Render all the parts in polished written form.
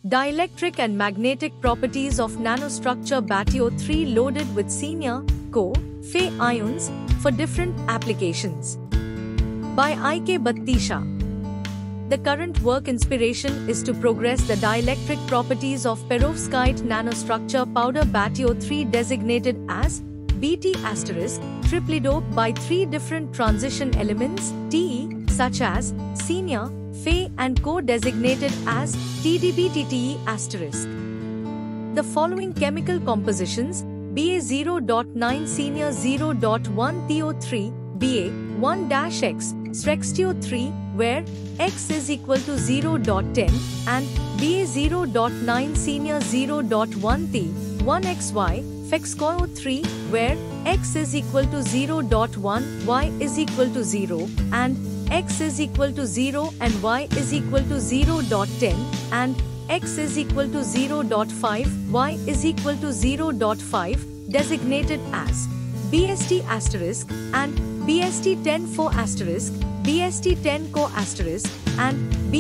Dielectric and magnetic properties of nanostructure BaTiO3 loaded with senior, Fe ions for different applications. By I.K. Battisha. The current work inspiration is to progress the dielectric properties of perovskite nanostructure powder BaTiO3 designated as Bt*, triply doped by 3 different transition elements, Te, such as senior, Fe and designated as TdBTTE*. The following chemical compositions, Ba0.9 senior 0.1 TO3, Ba1-X, Srextio3, where X is equal to 0.10, and Ba0.9 senior 0.1 T, 1XY, Fexco3, where X is equal to 0.1, Y is equal to 0, and X is equal to 0 and Y is equal to 0.10, and X is equal to 0.5, Y is equal to 0.5, designated as BST** and BST10-4**, BST10-Co**, and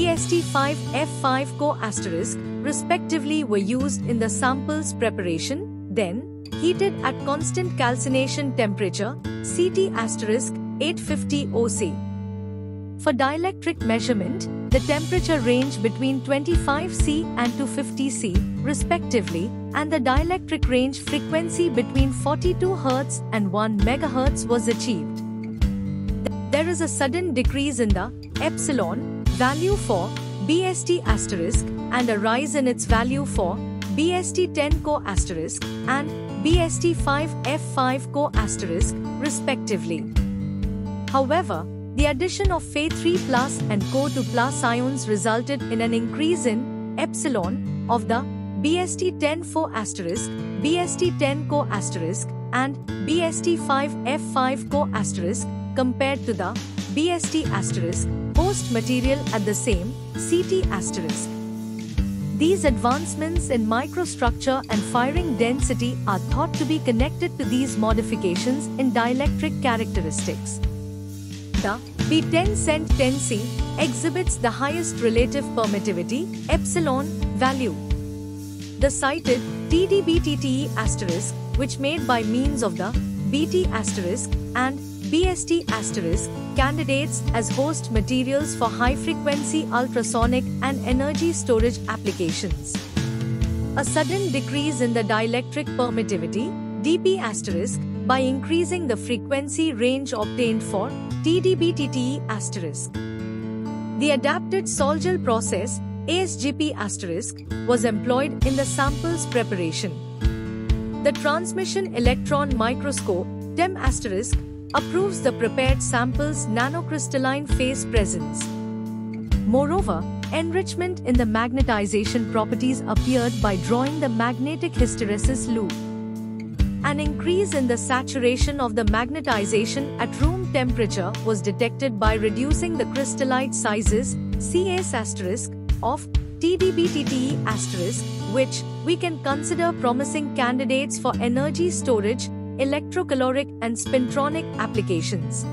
BST5F5-Co**, respectively were used in the sample's preparation, then heated at constant calcination temperature, Ct** 850 OC. For dielectric measurement, the temperature range between 25 C and 250 C, respectively, and the dielectric range frequency between 42 Hz and 1 MHz was achieved. There is a sudden decrease in the epsilon value for BST** and a rise in its value for BST10-Co** and BST5F5-Co**, respectively. However, the addition of Fe3+ and Co2+ ions resulted in an increase in epsilon of the BST10-4**, BST10-Co**, and BST5F5-Co** compared to the BST** host material at the same Ct**. These advancements in microstructure and firing density are thought to be connected to these modifications in dielectric characteristics. The B10-10C exhibits the highest relative permittivity epsilon value. The cited TdBTTE*, which made by means of the Bt** and BST** candidates as host materials for high-frequency ultrasonic and energy storage applications. A sudden decrease in the dielectric permittivity dP** by increasing the frequency range obtained for TdBTTE*. The adapted Sol-Gel process ASGP** was employed in the sample's preparation. The transmission electron microscope TEM** approves the prepared sample's nanocrystalline phase presence. Moreover, enrichment in the magnetization properties appeared by drawing the magnetic hysteresis loop. An increase in the saturation of the magnetization at room temperature was detected by reducing the crystallite sizes Cas** of TdBTTE*, which we can consider promising candidates for energy storage, electrocaloric and spintronic applications.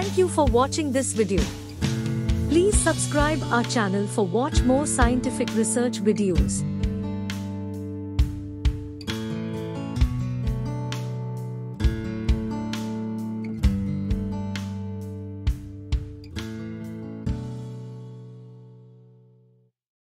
Thank you for watching this video. Please subscribe our channel for watch more scientific research videos.